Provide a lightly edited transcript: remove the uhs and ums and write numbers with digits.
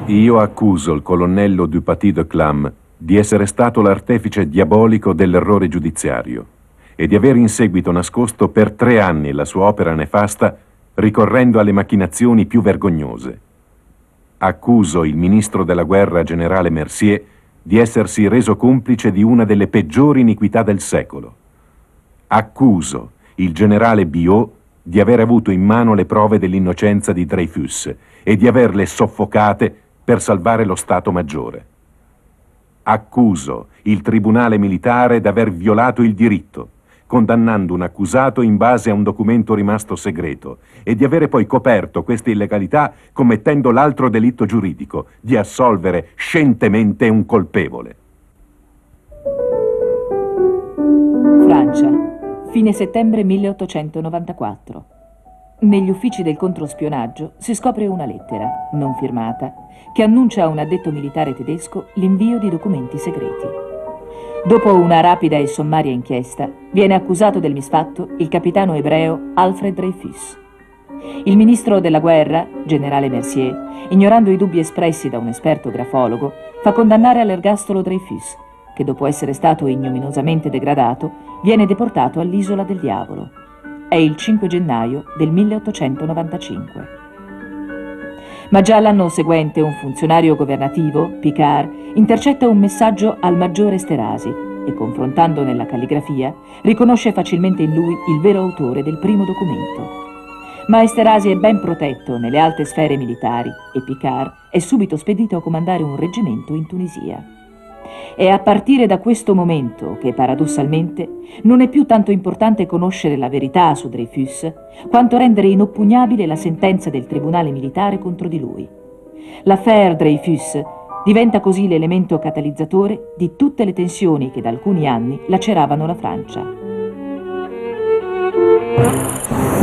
Io accuso il colonnello Dupaty de Clam di essere stato l'artefice diabolico dell'errore giudiziario e di aver in seguito nascosto per 3 anni la sua opera nefasta ricorrendo alle macchinazioni più vergognose. Accuso il ministro della guerra, generale Mercier, di essersi reso complice di una delle peggiori iniquità del secolo. Accuso il generale Biot di aver avuto in mano le prove dell'innocenza di Dreyfus e di averle soffocate per salvare lo Stato Maggiore. Accuso il tribunale militare d'aver violato il diritto, condannando un accusato in base a un documento rimasto segreto e di avere poi coperto queste illegalità commettendo l'altro delitto giuridico di assolvere scientemente un colpevole. Francia, fine settembre 1894. Negli uffici del controspionaggio si scopre una lettera, non firmata, che annuncia a un addetto militare tedesco l'invio di documenti segreti. Dopo una rapida e sommaria inchiesta, viene accusato del misfatto il capitano ebreo Alfred Dreyfus. Il ministro della guerra, generale Mercier, ignorando i dubbi espressi da un esperto grafologo, fa condannare all'ergastolo Dreyfus, che dopo essere stato ignominiosamente degradato, viene deportato all'Isola del Diavolo. È il 5 gennaio del 1895. Ma già l'anno seguente un funzionario governativo, Picard, intercetta un messaggio al maggiore Esterhazy e, confrontando nella calligrafia, riconosce facilmente in lui il vero autore del primo documento. Ma Esterhazy è ben protetto nelle alte sfere militari e Picard è subito spedito a comandare un reggimento in Tunisia. È a partire da questo momento che, paradossalmente, non è più tanto importante conoscere la verità su Dreyfus, quanto rendere inoppugnabile la sentenza del tribunale militare contro di lui. L'affaire Dreyfus diventa così l'elemento catalizzatore di tutte le tensioni che da alcuni anni laceravano la Francia.